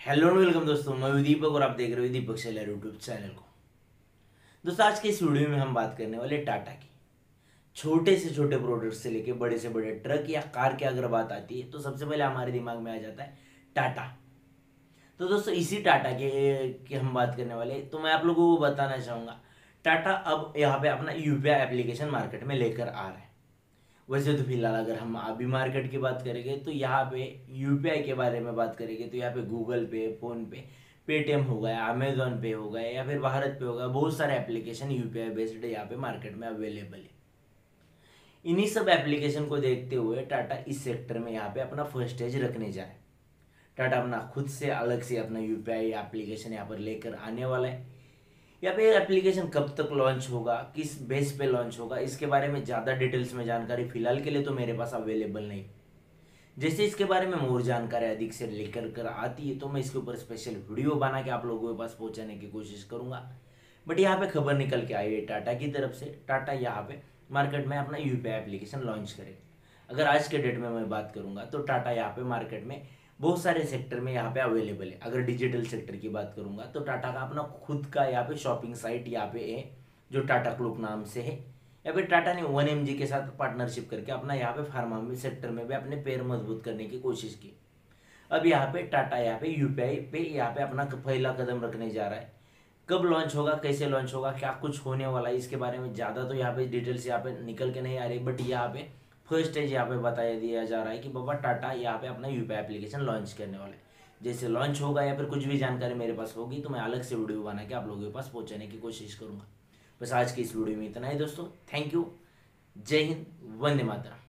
Hello and welcome दोस्तों, मैं हूं दीपक और आप देख रहे हो दीपक सेलर यूट्यूब चैनल को। दोस्तों, आज के इस वीडियो में हम बात करने वाले टाटा की। छोटे से छोटे प्रोडक्ट से लेके बड़े से बड़े ट्रक या कार की अगर बात आती है तो सबसे पहले हमारे दिमाग में आ जाता है टाटा। तो दोस्तों, इसी टाटा के हम बात करने वाले, तो मैं आप लोगों को बताना चाहूँगा टाटा अब यहाँ पे अपना यूपीआई एप्लीकेशन मार्केट में लेकर आ रहा है। वैसे तो फिलहाल अगर हम अभी मार्केट की बात करेंगे तो यहाँ पे यूपीआई के बारे में बात करेंगे तो यहाँ पे गूगल पे, फोन पे, पेटीएम हो गया, अमेजोन पे हो गया या फिर भारत पे हो गया, बहुत सारे एप्लीकेशन यूपीआई बेस्ड यहाँ पे मार्केट में अवेलेबल है। इन्हीं सब एप्लीकेशन को देखते हुए टाटा इस सेक्टर में यहाँ पे अपना फर्स्ट स्टेज रखने जा रहा है। टाटा अपना खुद से अलग से अपना यूपीआई एप्लीकेशन यहाँ पर लेकर आने वाला है। या फिर एप्लीकेशन कब तक लॉन्च होगा, किस बेस पे लॉन्च होगा, इसके बारे में ज़्यादा डिटेल्स में जानकारी फिलहाल के लिए तो मेरे पास अवेलेबल नहीं। जैसे इसके बारे में और जानकारी अधिक से लेकर कर आती है तो मैं इसके ऊपर स्पेशल वीडियो बना के आप लोगों के पास पहुंचाने की कोशिश करूंगा। बट यहाँ पे खबर निकल के आई है टाटा की तरफ से, टाटा यहाँ पे मार्केट में अपना यूपीआई एप्लीकेशन लॉन्च करेगा। अगर आज के डेट में मैं बात करूंगा तो टाटा यहाँ पे मार्केट में बहुत सारे सेक्टर में यहाँ पे अवेलेबल है। अगर डिजिटल सेक्टर की बात करूंगा तो टाटा का अपना खुद का यहाँ पे शॉपिंग साइट यहाँ पे है जो टाटा क्लिक नाम से है। या फिर टाटा ने 1mg के साथ पार्टनरशिप करके अपना यहाँ पे फार्मा में सेक्टर में भी अपने पैर मजबूत करने की कोशिश की। अब यहाँ पे टाटा यहाँ पे यूपीआई पे यहाँ पे अपना पहला कदम रखने जा रहा है। कब लॉन्च होगा, कैसे लॉन्च होगा, क्या कुछ होने वाला है, इसके बारे में ज़्यादा तो यहाँ पे डिटेल्स यहाँ पे निकल के नहीं आ रही। बट यहाँ पे फर्स्ट स्टेज यहाँ पे बताया दिया जा रहा है कि बाबा टाटा यहाँ पे अपना यूपीआई एप्लीकेशन लॉन्च करने वाला है। जैसे लॉन्च होगा या फिर कुछ भी जानकारी मेरे पास होगी तो मैं अलग से वीडियो बना के आप लोगों के पास पहुँचाने की कोशिश करूँगा। बस आज की इस वीडियो में इतना ही दोस्तों। Thank you. जय हिंद, वंदे मातरम।